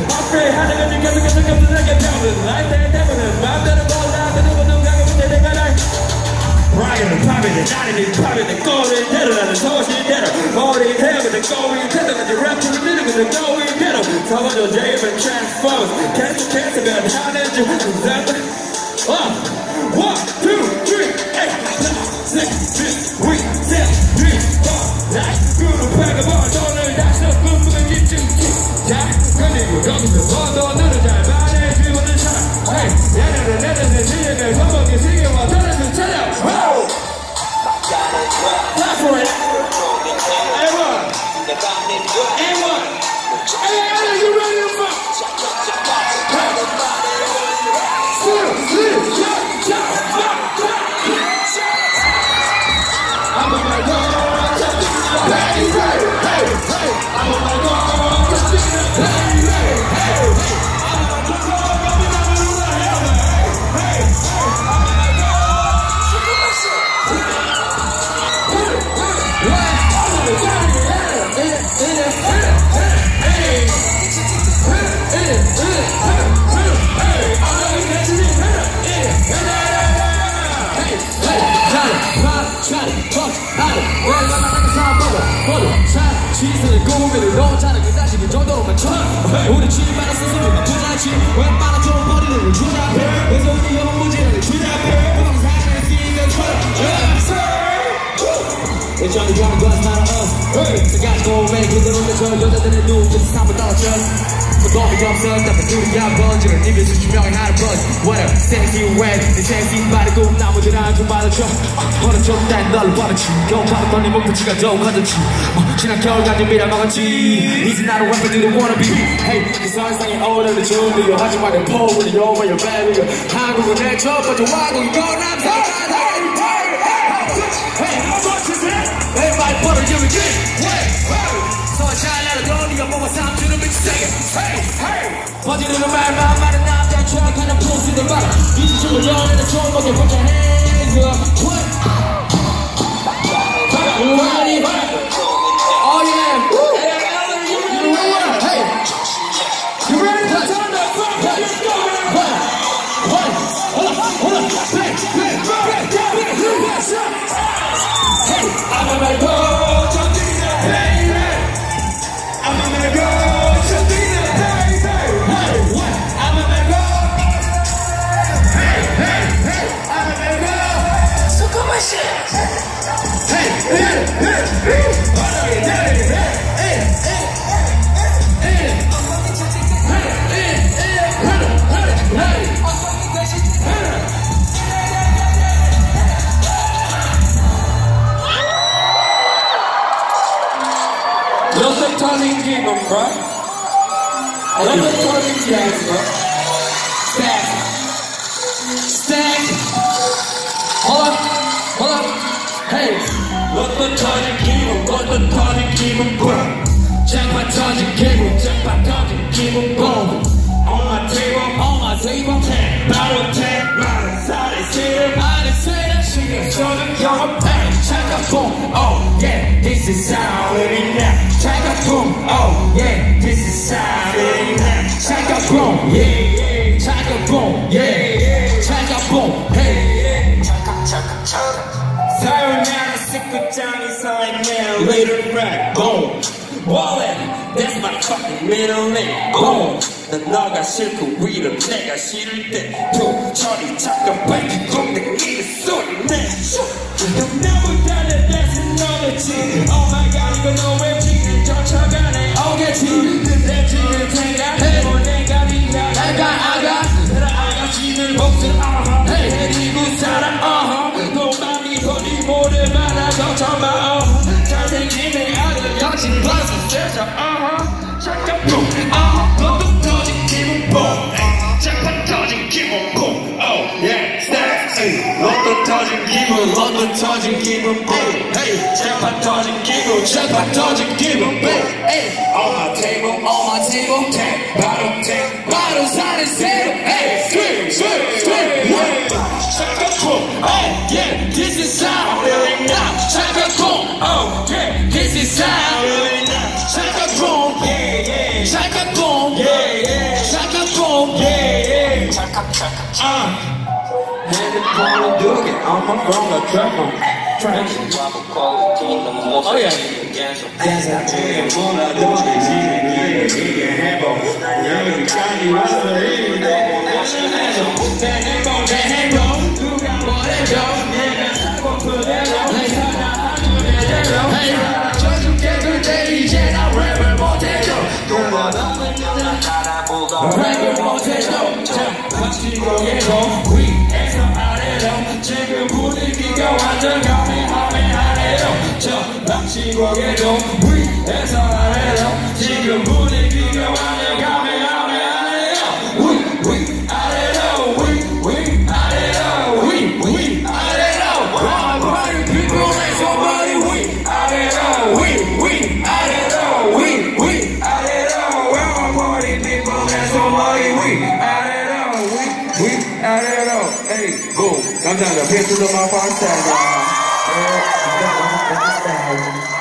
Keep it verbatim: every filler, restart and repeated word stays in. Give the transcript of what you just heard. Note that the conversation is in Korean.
앞에 하는 건지 계속 계속 계속 내게 병은 나이대 대부는 마음대로 몰라 그 누구 누가가 문제 내가 날 브라이언은 밤이네 나는 밤이네 꼬리 대로 나는 소신대로 머리 헤어그는 꼬리 대로 가지 랩을 들으면 꼬리 대로 서버도 제이면 트랜스포머스 계속해서 변하는 중 Uh, one, two, three, eight, nine, six, six, we, seven, three, four, nine. 그룹 백업을 돈을 다시 꿈꾸는 기증 자, 그리고 거기서 번호들을 잘 말해 주고는 차 Hey, 얘네들 내려내 지혜를 서먹이 시계와 떨어진 차량 Wow! Time for it! Everyone! Everyone! Hey, are you ready to fuck? I'm on my God, hey, hey, hey, hey. I'm on my God, hey, hey, hey. I'm on my God, hey, hey, I'm on my God. 시선을 고민을 넣었잖아 그 다시 그 정도로만 쳐 우리 집안에 스스로만 투자치 웬만한 좋은 머리를 주잡해 그래서 우리 영혼 무지를 주잡해 그럼 사랑을 쓰이면 쳐라 일정이 좋아하는 건 not us 생각고 왜 그대로 내저 여자들의 눈빛이 삼을 떨어져 너무 없어 답은 둘이야 번지를 니들 수명을 하는 버스 What up sexy way 내 sexy body 꿈나무들 안좀 받아줘 어느 쪽난 널 원하지 겨울바람 떨린 목표치가 더욱 커졌지 지난 겨울까지 밀어먹었지 이제 나는 래퍼들이 wanna be Hey 그 선상에 오늘을 준비요 하지만 내 포부는 over your baby 한국은 내 첫 번째 왕국이고 남산 Hey hey hey Hey how much is it? Everybody put it here again Hey hey Sunshine 나를 돌리며 뭔가 삼주는 미치세게 Hey hey 번지르는 말만 많은 남자 추락하는 포스들 봐라 이제 춤을 연애는 좋은 먹게 put your hands up What? Ready? Oh yeah! You ready? Hey! You ready to turn the fuck up? Let's go! One! One! Hold up! Hold up! Hey! Hey! Hey! Hey! I'm gonna go to the baby! I'm gonna go to the baby! Hey! What? I'm gonna go! Hey! Hey! Hey! I'm gonna go! So come on, shit! Hey, hey, hey, hey, hey, hey, Let the turning give them, bro. Let the turning give them, bro. Stack. Stack. Hold up. Hold up. Hey. Let the turning give them, let the turning give them, bro. Jackpot turning give them, jackpot turning give them, boom. On my table, on my table. Ten, battle ten, battle. Side city, I didn't say that shit. Show them your pain. Check a boom, oh yeah, this is how it now. Check a boom, oh yeah, this is how it now. Check a boom, yeah, yeah. Check a boom, yeah, yeah. Check a boom, hey, yeah. Check a, check a, check a. Sayonara, 식구장이 서있네요. Later back, boom. Wallet, that's my fucking middle name. Boom. 난 너가 싫고 위로 내가 싫을 때 도철이 잠깐 밝히고 내게 소리 내. 넌 나보다 내 best 너겠지. Oh my god 이거 너왜 지금 쫓아가네 오겠지. 근데 지금 생각해보 내가 네가 내가 아가 내가 아가씨들 목줄 어허 데리고 살아 어허 너 맘이 허니 모래 많아 걱정마 어허 잘생긴 내 아들 당신 봐서 세서 어허 잠깐 뿡 어허 너도 터진 기분 뿡 잠깐 터진 기분 뿡 oh yeah step 너도 터진 기분 너도 터진 기분 뿡 hey 잠깐 터진 기분 잠깐 터진 기분 뿡 hey on my table on my table ten bottle ten bottles on the table hey scream scream scream 잠깐 뿡 oh yeah this is how really now 잠깐 뿡 oh yeah this is how really now 잠깐 뿡 yeah yeah 잠깐 뿡 yeah yeah Uh, 핸드폰을 두개 I'm from the trouble. Oh yeah. 대사 중에 몰라도 지금 이게 해보. 여기까지 왔어 이제 대신해줘. 내 행복 내 행복 누가 뭐래줘. 내가 사고 그대로 내 사랑 그대로. Hey 쳐줄게 그대 이제 나 랩을 못해줘. 그거 너는 랩을 못해줘. 자 박치고개로 위에서 아래로 지금 분위기가 완전 가메하메하네요. 저 박치고개로 위에서 아래로 지금 분위기가 완전 가메하메하네요. 위 아래로 위 아래로 위 아래로 all party people make somebody 위 아래로 위 아래로 위 아래로 all party people make somebody 위 아래로 위 아래로 에이 고 감사합니다. 피에스도 마파스타입니다.